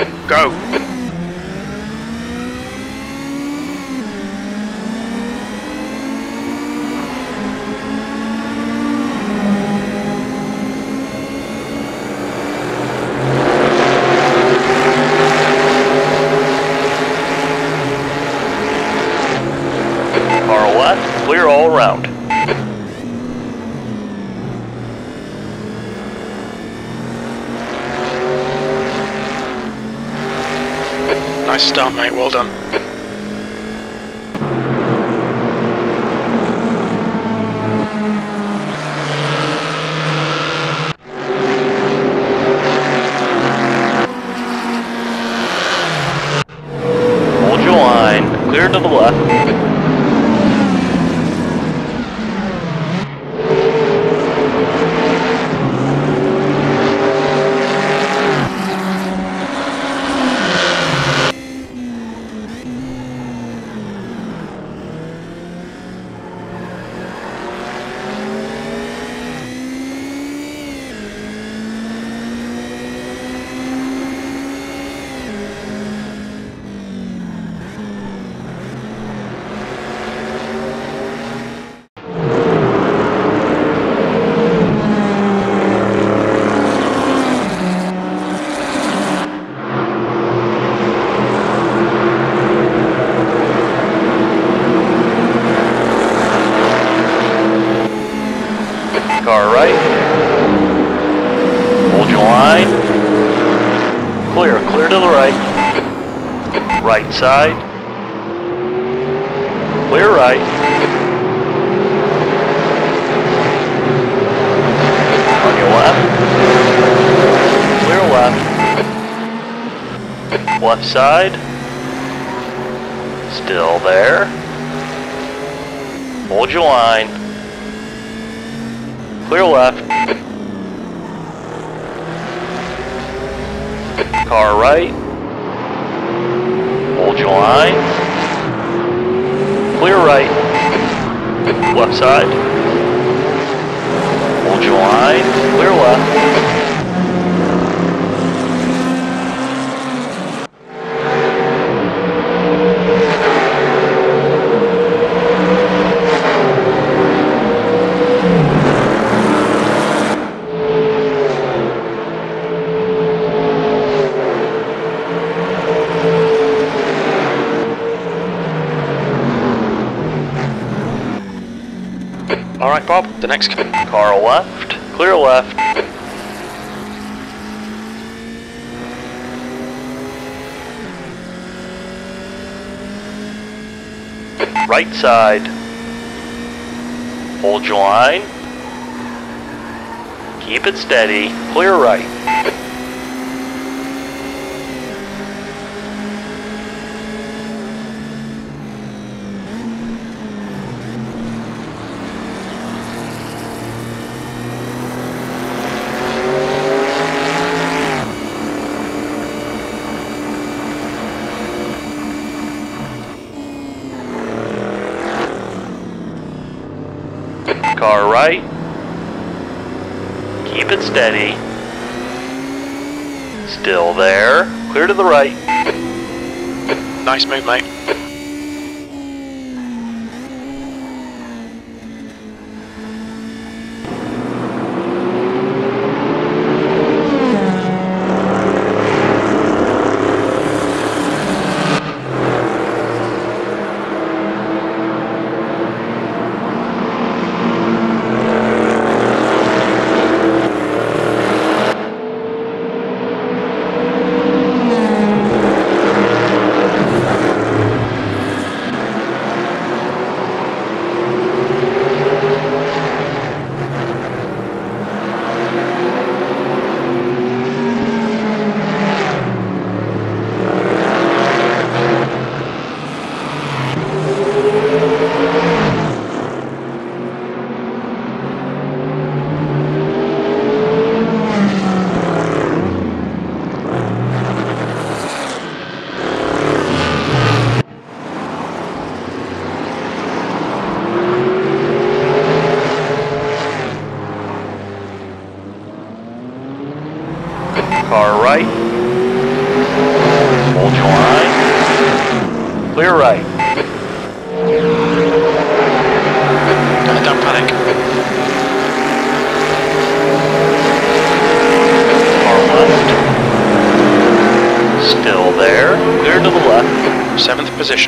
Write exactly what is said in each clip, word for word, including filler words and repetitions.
Go. Car left, clear all around. Nice start, mate. Well done. Hold your line, clear to the left. Car right. Hold your line. Clear, clear to the right. Right side. Clear right. On your left. Clear left. Left side. Still there. Hold your line. Clear left. Car right. Hold your line. Clear right. Left side. Hold your line. Clear left. Alright, Bob, the next Car left, clear left. Right side. Hold your line. Keep it steady, clear right. Car right. Keep it steady. Still there. Clear to the right. Nice move, mate. Car right. Clear right. Uh, don't panic. Far left. Still there. Clear to the left. Seventh position.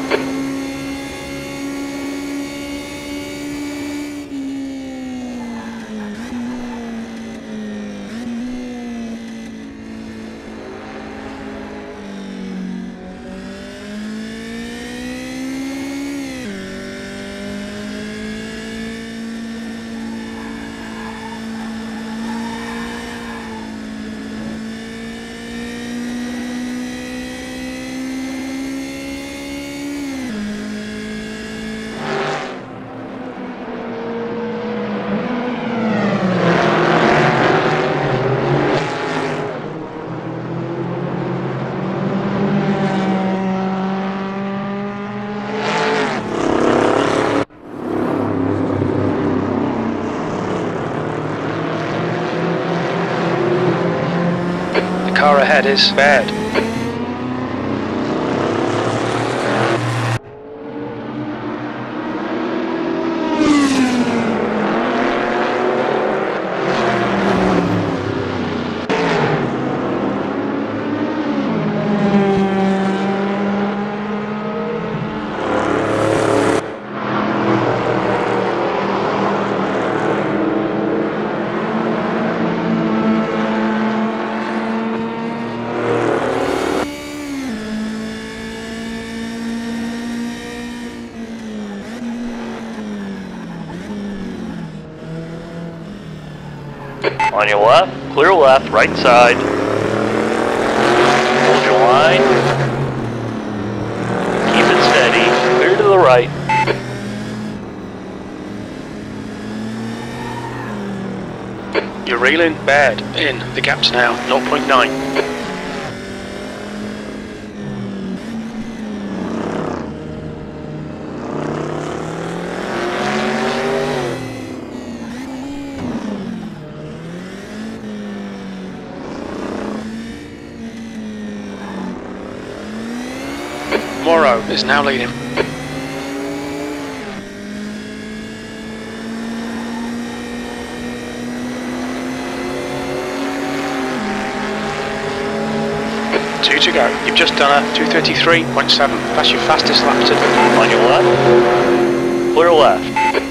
The car ahead is bad. On your left, clear left, right side. Hold your line. Keep it steady. Clear to the right. You're reeling bad. In. The gap's now zero point nine. Morrow is now leading. Two to go. You've just done a two thirty-three point seven. That's your fastest lap to date. On your left, clear left.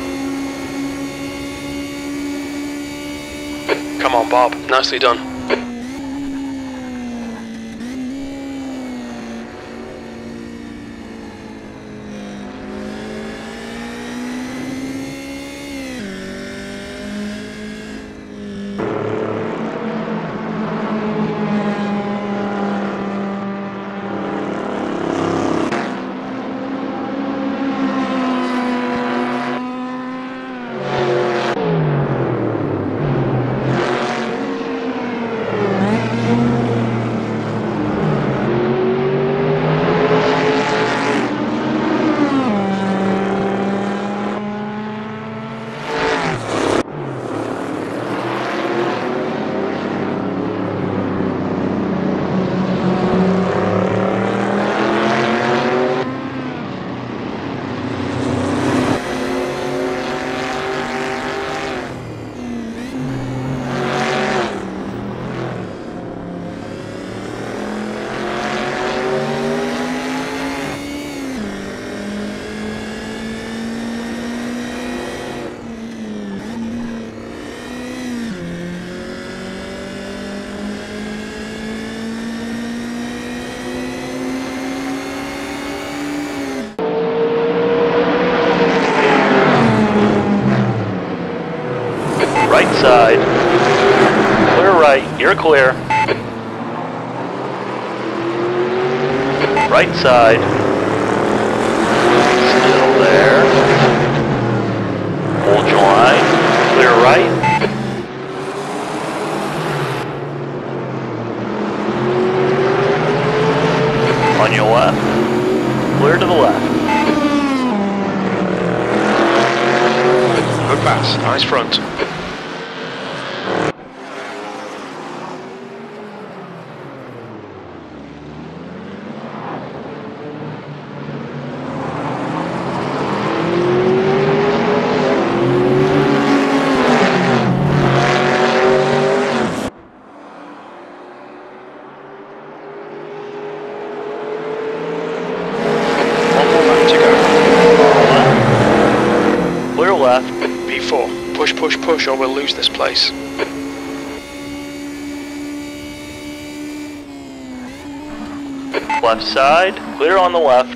Come on, Bob. Nicely done. Right side. Clear right. You're clear. Right side. Still there. Hold your line. Clear right. On your left. Clear to the left. Good pass. Nice front. P four, push, push, push, or we'll lose this place. Left side, clear on the left.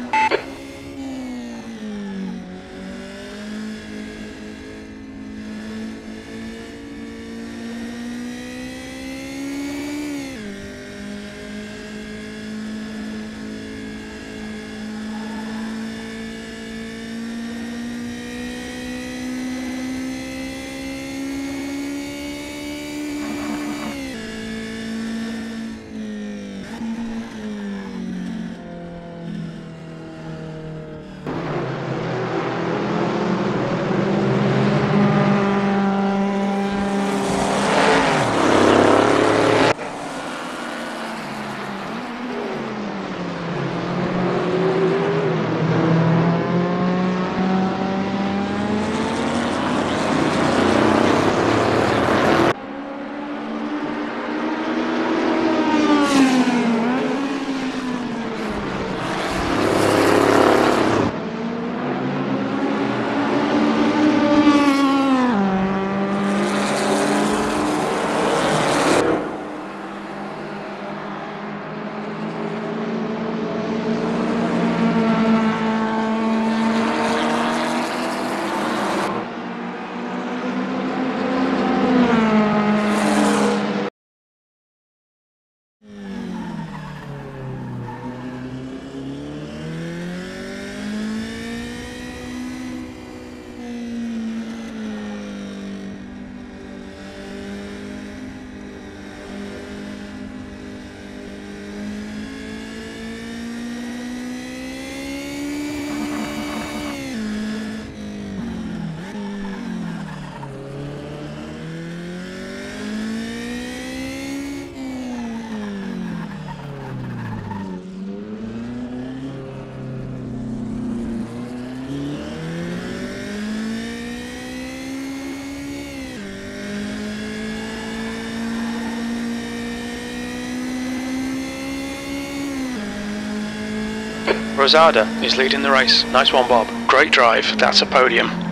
Rosada is leading the race. Nice one, Bob. Great drive. That's a podium.